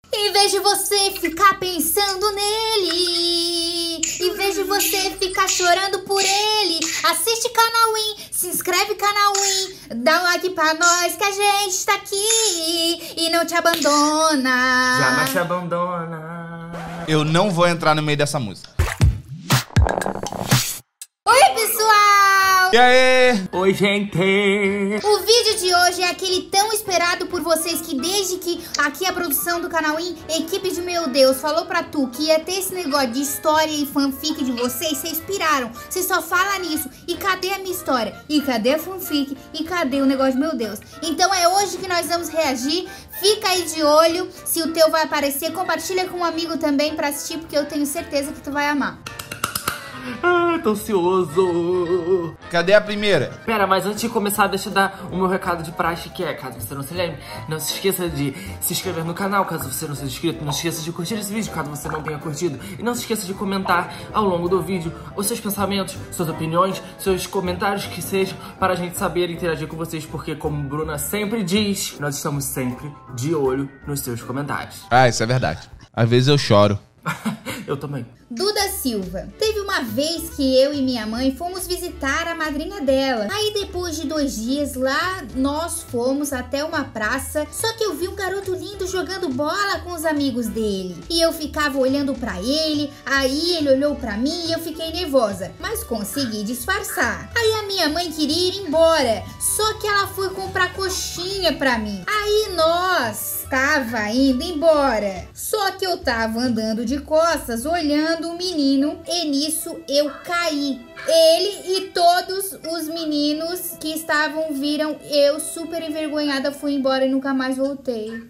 Em vez de você ficar pensando nele, em vez de você ficar chorando por ele, assiste Canal Win, se inscreve Canal Win, dá um like pra nós que a gente tá aqui e não te abandona. Jamais te abandona. Eu não vou entrar no meio dessa música. Oi, pessoal! E aí? Oi, gente! O vídeo de hoje é aquele tão esperado por vocês que desde que aqui a produção do Canal Win, equipe de Meu Deus, falou pra tu que ia ter esse negócio de história e fanfic de vocês piraram. Vocês só falam nisso. E cadê a minha história? E cadê a fanfic? E cadê o negócio de Meu Deus? Então é hoje que nós vamos reagir. Fica aí de olho se o teu vai aparecer. Compartilha com um amigo também pra assistir, porque eu tenho certeza que tu vai amar. Ah, tô ansioso. Cadê a primeira? Pera, mas antes de começar, deixa eu dar o meu recado de praxe, que é, caso você não se lembre, não se esqueça de se inscrever no canal, caso você não seja inscrito. Não se esqueça de curtir esse vídeo, caso você não tenha curtido. E não se esqueça de comentar ao longo do vídeo os seus pensamentos, suas opiniões, seus comentários que sejam, para a gente saber interagir com vocês, porque como Bruna sempre diz, nós estamos sempre de olho nos seus comentários. Ah, isso é verdade. Às vezes eu choro. Eu também. Duda Silva. Teve uma vez que eu e minha mãe fomos visitar a madrinha dela. Aí depois de 2 dias lá, nós fomos até uma praça. Só que eu vi um garoto lindo jogando bola com os amigos dele. E eu ficava olhando pra ele, aí ele olhou pra mim e eu fiquei nervosa. Mas consegui disfarçar. Aí a minha mãe queria ir embora. Só que ela foi comprar coxinha pra mim. Aí nós tava indo embora. Só que eu tava andando de costas, olhando o menino, e nisso eu caí. Ele e todos os meninos que estavam viram eu super envergonhada, fui embora e nunca mais voltei.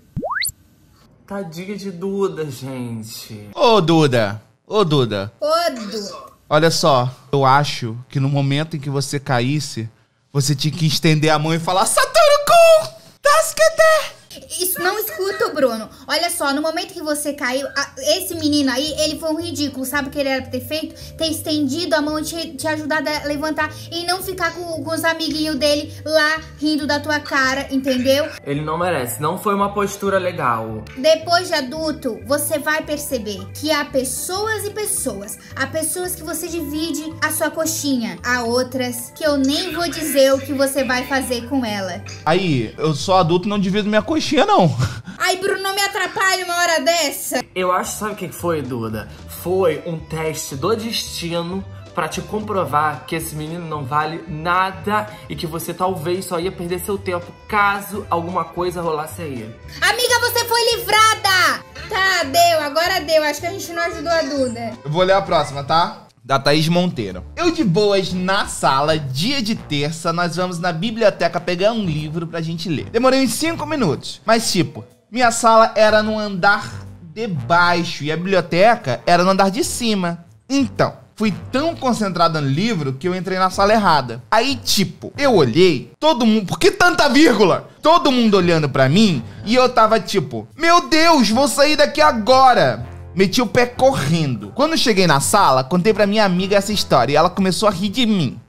Tadinha de Duda, gente. Ô, Duda. Ô, Duda. Ô, Duda. Olha só, eu acho que no momento em que você caísse, você tinha que estender a mão e falar Satoru-kun! Tasukete! Isso, não escuta, Bruno. Olha só, no momento que você caiu, esse menino aí, ele foi um ridículo. Sabe o que ele era pra ter feito? Ter estendido a mão e te ajudado a levantar e não ficar com os amiguinhos dele lá rindo da tua cara, entendeu? Ele não merece, não foi uma postura legal. Depois de adulto, você vai perceber que há pessoas e pessoas. Há pessoas que você divide a sua coxinha. Há outras que eu nem vou dizer o que você vai fazer com ela. Aí, eu sou adulto e não divido minha coxinha, não. Ai, Bruno, não me atrapalhe uma hora dessa. Eu acho, sabe o que foi, Duda? Foi um teste do destino pra te comprovar que esse menino não vale nada e que você talvez só ia perder seu tempo caso alguma coisa rolasse aí. Amiga, você foi livrada! Tá, deu, agora deu. Acho que a gente não ajudou a Duda. Eu vou ler a próxima, tá? Da Thaís Monteiro. Eu de boas na sala, dia de terça, nós vamos na biblioteca pegar um livro pra gente ler. Demorei uns 5 minutos, mas tipo, minha sala era no andar de baixo e a biblioteca era no andar de cima. Então, fui tão concentrada no livro que eu entrei na sala errada. Aí tipo, eu olhei, todo mundo, por que tanta vírgula? Todo mundo olhando pra mim e eu tava tipo, meu Deus, vou sair daqui agora. Meti o pé correndo. Quando cheguei na sala, contei pra minha amiga essa história e ela começou a rir de mim.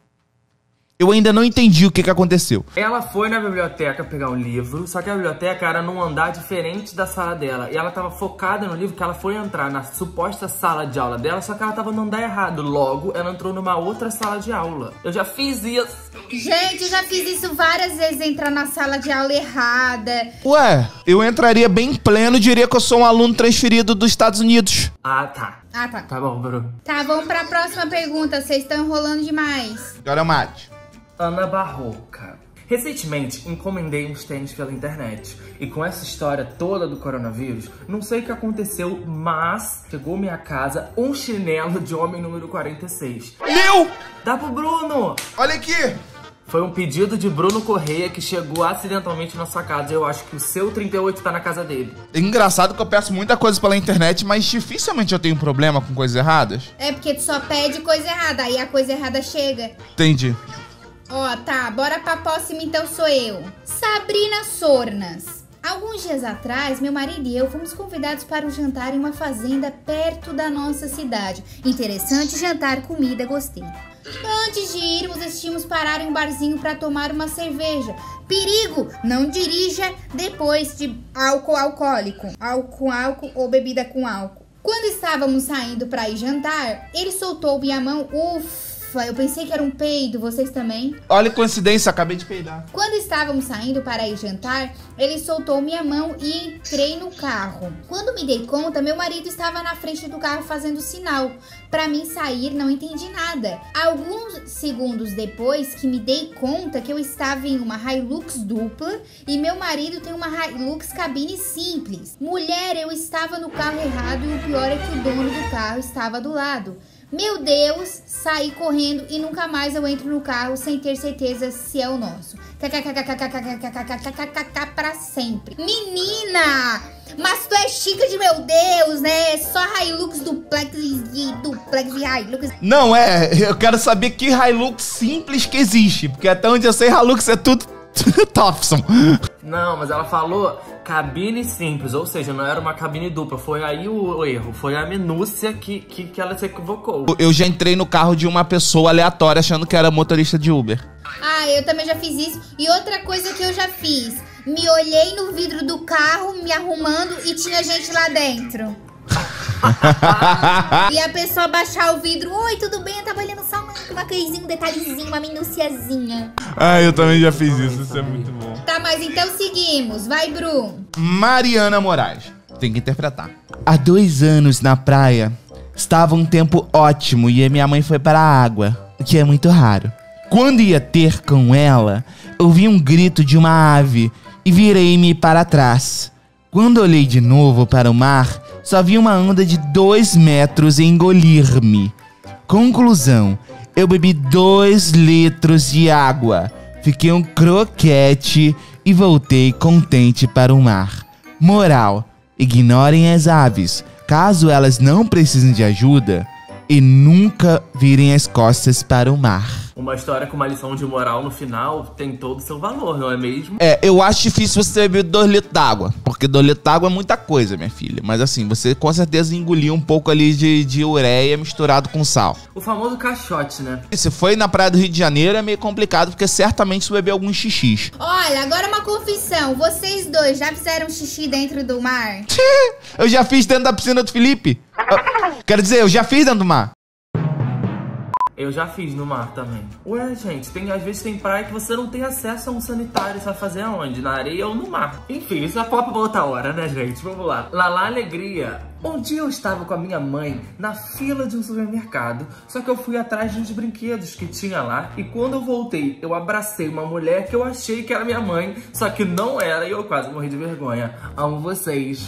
Eu ainda não entendi o que aconteceu. Ela foi na biblioteca pegar um livro, só que a biblioteca era num andar diferente da sala dela. E ela tava focada no livro que ela foi entrar na suposta sala de aula dela, só que ela tava no andar errado. Logo, ela entrou numa outra sala de aula. Eu já fiz isso. Gente, eu já fiz isso várias vezes, entrar na sala de aula errada. Ué, eu entraria bem pleno e diria que eu sou um aluno transferido dos Estados Unidos. Ah, tá. Ah, tá. Tá bom, Bruno. Tá, vamos pra próxima pergunta. Vocês estão enrolando demais. Agora é o mate. Ana Barroca. Recentemente, encomendei uns tênis pela internet. E com essa história toda do coronavírus, não sei o que aconteceu, mas chegou minha casa um chinelo de homem número 46. Meu! Dá pro Bruno! Olha aqui! Foi um pedido de Bruno Correia que chegou acidentalmente na sua casa. Eu acho que o seu 38 tá na casa dele. É engraçado que eu peço muita coisa pela internet, mas dificilmente eu tenho problema com coisas erradas. É porque tu só pede coisa errada, aí a coisa errada chega. Entendi. Ó, tá, bora pra próxima, então sou eu. Sabrina Sornas. Alguns dias atrás, meu marido e eu fomos convidados para um jantar em uma fazenda perto da nossa cidade. Interessante jantar, comida, gostei. Antes de irmos, decidimos parar em um barzinho para tomar uma cerveja. Perigo! Não dirija depois de álcool alcoólico, álcool ou bebida com álcool. Quando estávamos saindo para ir jantar, ele soltou minha mão. Ufa, eu pensei que era um peido, vocês também? Olha que coincidência, acabei de peidar. Quando estávamos saindo para ir jantar, ele soltou minha mão e entrei no carro. Quando me dei conta, meu marido estava na frente do carro fazendo sinal para mim sair, não entendi nada. Alguns segundos depois que me dei conta que eu estava em uma Hilux dupla e meu marido tem uma Hilux cabine simples. Mulher, eu estava no carro errado e o pior é que o dono do carro estava do lado. Meu Deus, saí correndo e nunca mais eu entro no carro sem ter certeza se é o nosso. Pra sempre. Menina, mas tu é chique de meu Deus, né? Só Hilux duplex e Hilux. Não, eu quero saber que Hilux simples que existe, porque até onde eu sei, Hilux é tudo Thompson. Não, mas ela falou cabine simples, ou seja, não era uma cabine dupla. Foi aí o erro, foi a minúcia que ela se equivocou. Eu já entrei no carro de uma pessoa aleatória achando que era motorista de Uber. Ah, eu também já fiz isso. E outra coisa que eu já fiz, me olhei no vidro do carro, me arrumando e tinha gente lá dentro. E a pessoa baixar o vidro. Oi, tudo bem? Eu tava olhando só uma coisinha, um detalhezinho, uma minuciazinha. Ah, eu também já fiz isso é muito bom. Tá, mas então seguimos. Vai, Bru. Mariana Moraes. Tem que interpretar. Há 2 anos na praia, estava um tempo ótimo e a minha mãe foi para a água, o que é muito raro. Quando ia ter com ela, ouvi um grito de uma ave e virei-me para trás. Quando olhei de novo para o mar, só vi uma onda de 2 metros engolir-me. Conclusão, eu bebi 2 litros de água, fiquei um croquete e voltei contente para o mar. Moral, ignorem as aves, caso elas não precisem de ajuda, e nunca virem as costas para o mar. Uma história com uma lição de moral no final tem todo o seu valor, não é mesmo? Eu acho difícil você beber 2 litros d'água, porque 2 litros d'água é muita coisa, minha filha. Mas assim, você com certeza engoliu um pouco ali de ureia misturado com sal. O famoso caixote, né? Se foi na praia do Rio de Janeiro é meio complicado, porque certamente você bebeu alguns xixis. Olha, agora uma confissão. Vocês dois já fizeram xixi dentro do mar? Eu já fiz dentro da piscina do Felipe. Quero dizer, eu já fiz dentro do mar. Eu já fiz no mar também. Ué, gente, às vezes tem praia que você não tem acesso a um sanitário. Você vai fazer aonde? Na areia ou no mar? Enfim, isso é papo pra outra hora, né, gente? Vamos lá. Lalá Alegria. Um dia eu estava com a minha mãe na fila de um supermercado, só que eu fui atrás de uns brinquedos que tinha lá, e quando eu voltei, eu abracei uma mulher que eu achei que era minha mãe, só que não era, e eu quase morri de vergonha. Amo vocês.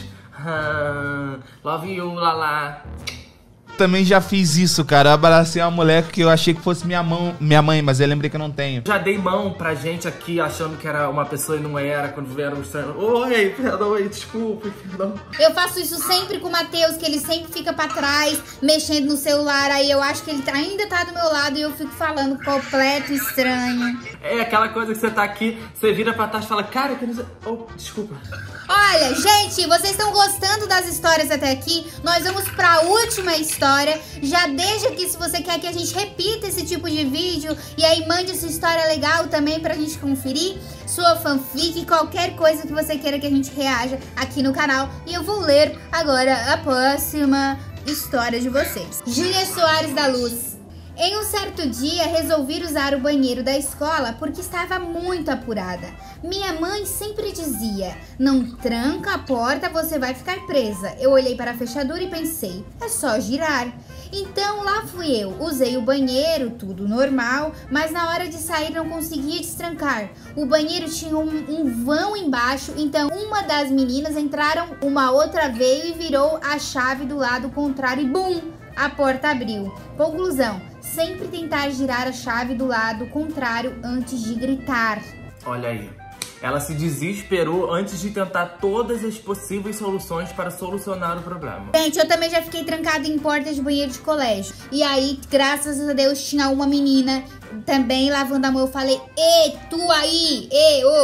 Love you, Lalá. Também já fiz isso, cara. Eu abracei uma mulher que eu achei que fosse minha mãe, mas eu lembrei que eu não tenho. Já dei mão pra gente aqui achando que era uma pessoa e não era, quando vieram mostrando. Oi, perdão, desculpa, perdão. Eu faço isso sempre com o Matheus, que ele sempre fica pra trás, mexendo no celular. Aí eu acho que ele ainda tá do meu lado e eu fico falando completo estranho. É aquela coisa que você tá aqui, você vira pra trás e fala, cara, que não sei... Oh, desculpa. Olha, gente, vocês estão gostando das histórias até aqui? Nós vamos pra última história. Já deixa aqui se você quer que a gente repita esse tipo de vídeo. E aí mande sua história legal também pra gente conferir. Sua fanfic, qualquer coisa que você queira que a gente reaja aqui no canal. E eu vou ler agora a próxima história de vocês. Júlia Soares da Luz. Em um certo dia, resolvi usar o banheiro da escola porque estava muito apurada. Minha mãe sempre dizia, não tranca a porta, você vai ficar presa. Eu olhei para a fechadura e pensei, é só girar. Então lá fui eu, usei o banheiro, tudo normal, mas na hora de sair não conseguia destrancar. O banheiro tinha um vão embaixo, então uma das meninas entraram, uma outra veio e virou a chave do lado contrário e bum! A porta abriu. Conclusão, sempre tentar girar a chave do lado contrário antes de gritar. Olha aí, ela se desesperou antes de tentar todas as possíveis soluções para solucionar o problema. Gente, eu também já fiquei trancada em portas de banheiro de colégio. E aí, graças a Deus, tinha uma menina também lavando a mão. Eu falei, tu aí, ô,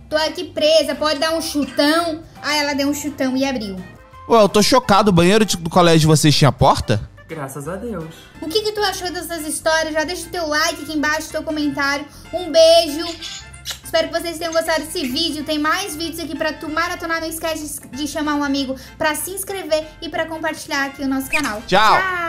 Tô aqui presa, pode dar um chutão. Aí ela deu um chutão e abriu. Ué, eu tô chocado. O banheiro do colégio de vocês tinha porta? Graças a Deus. O que tu achou dessas histórias? Já deixa o teu like aqui embaixo, teu comentário. Um beijo. Espero que vocês tenham gostado desse vídeo. Tem mais vídeos aqui pra tu maratonar. Não esquece de chamar um amigo pra se inscrever e pra compartilhar aqui o nosso canal. Tchau!